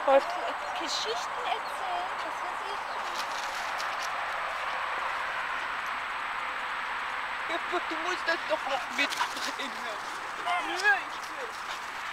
Läuft. Geschichten erzählen, was weiß ich. Ja, aber du musst das doch noch mitbringen. Nö, ich will.